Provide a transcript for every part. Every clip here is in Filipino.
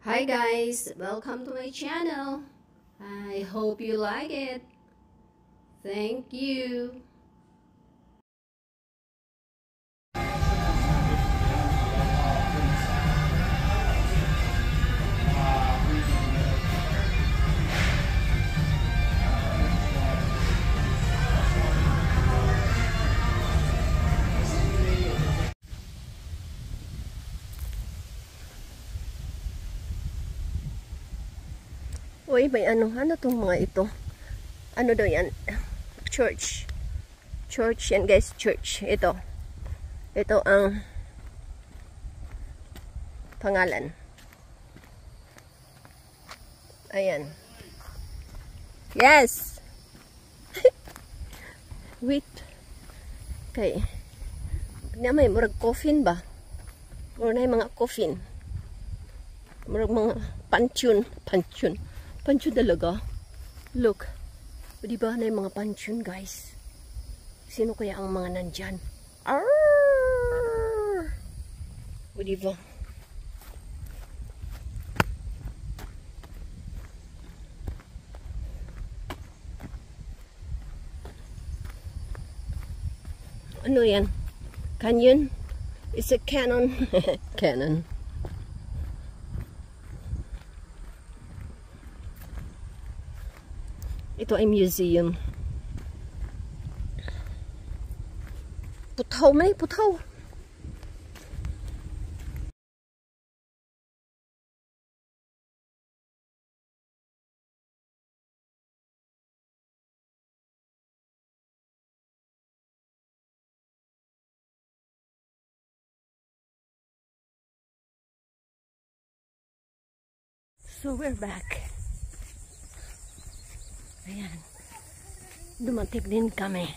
Hi guys, welcome to my channel. I hope you like it. Thank you. Uy, may ano tong mga ito? Ano daw yan? Church. Church yan guys, church. Ito ang pangalan. Ayan. Yes! Wait. Okay. Na may murag coffin ba? Murag na mga coffin. Murag mga pansyon talaga. Look. O diba na yung mga pansyon, guys? Sino kaya ang mga nandyan? Arrrrrrr! O diba? Ano yan? Canyon? It's a cannon. Cannon. Ito ay museum. Putaw may, putaw. So we're back. Ayan. Dumating din kami.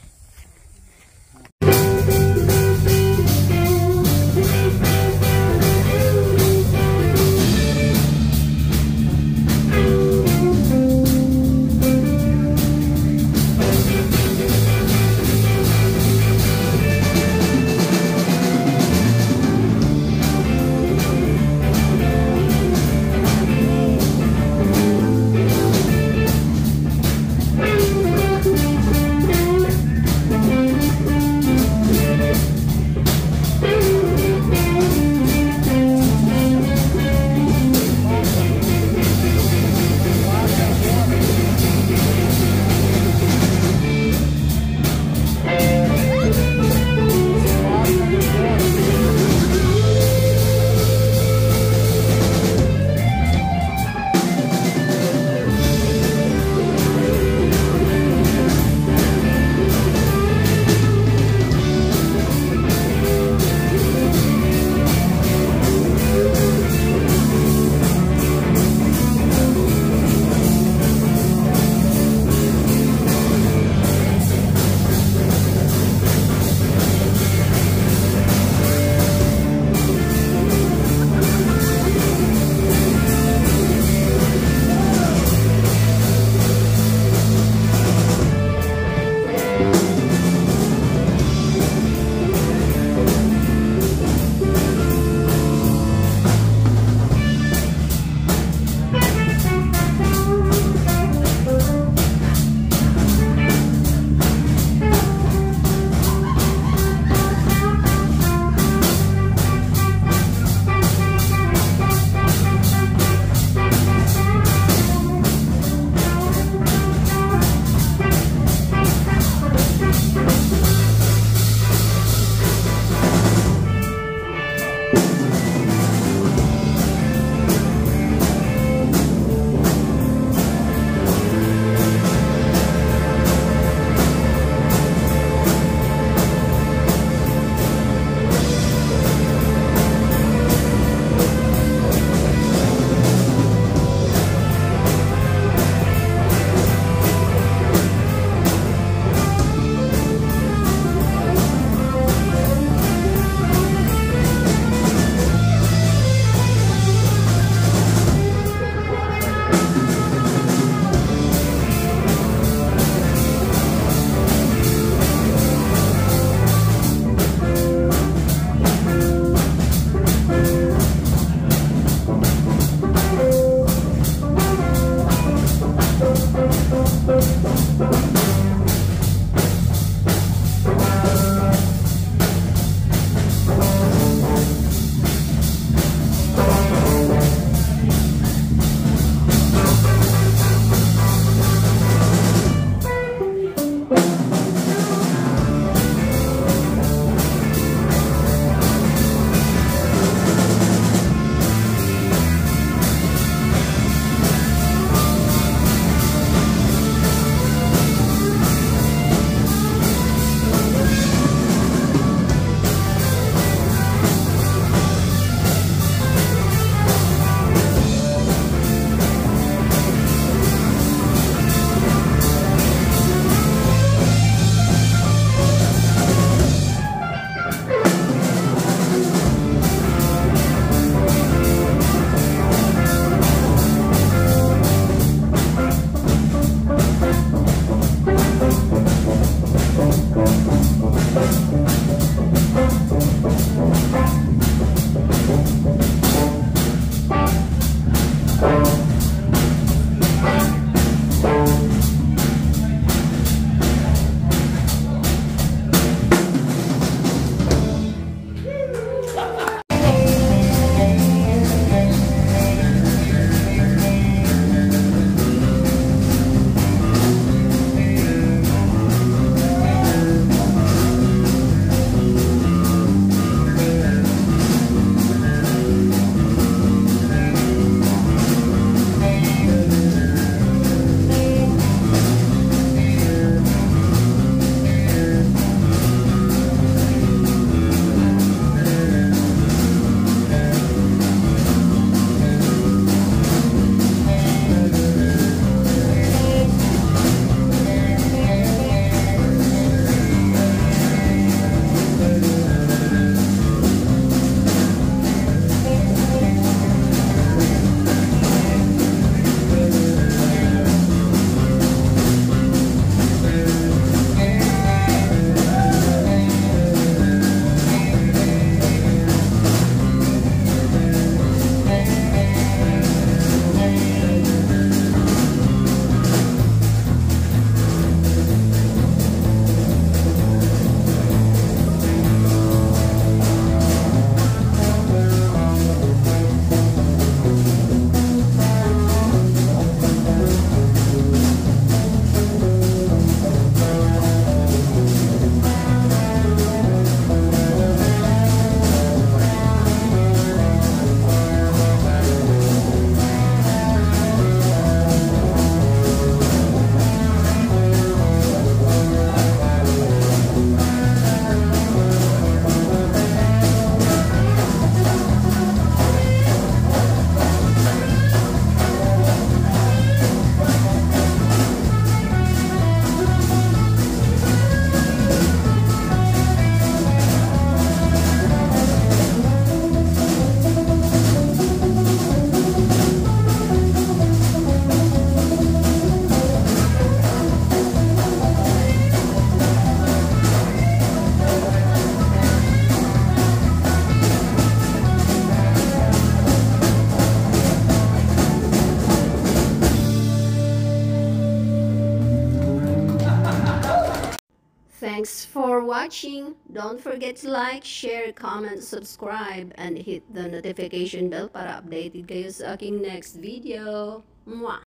Thanks for watching. Don't forget to like, share, comment, subscribe, and hit the notification bell para updated kayo sa aking next video. Mwah!